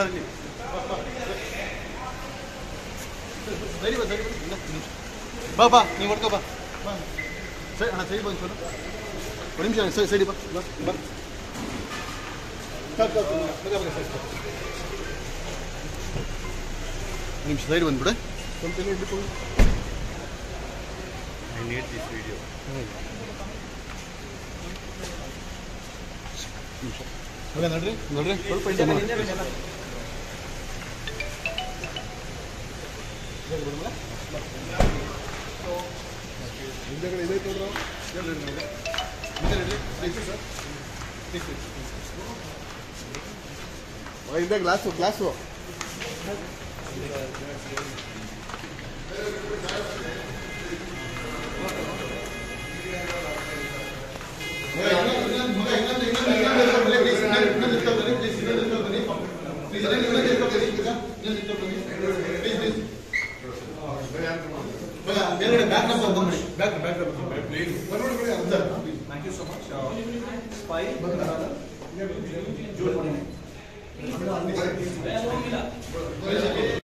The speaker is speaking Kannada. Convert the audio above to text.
ಸರ್ ಇಲ್ಲಿ ಸರಿ ಬಾ ಸರಿ ಬಾ ಬಾ ನೀವು ಹೊಡ್ಕೋ ಬಾ ಬಾ ಸರಿ ಹಾಂ ಸರಿ ಬಂದು ಸರ್ ಒಂದು ನಿಮಿಷ ಸರಿ ಸರಿ ಬಾ ಬಾ ಬಾ ನಿಮಿಷ ಸೈಡ್ ಬಂದ್ಬಿಡೆ ಸ್ವಲ್ಪ ಎಲ್ಲ ಇಡ್ಬೇಕು ಐ ನೀಡ್ ದಿಸ್ ವಿಡಿಯೋ ನಿಮಿಷ ನೋಡ್ರಿ ನೋಡ್ರಿ ಸ್ವಲ್ಪ ಹಿಂದೆಗಡೆ ಇದೈತೆ ನೋಡ್ರಿ ಹಿಂದೆ glass glass Thank you so much. Spy, June 29.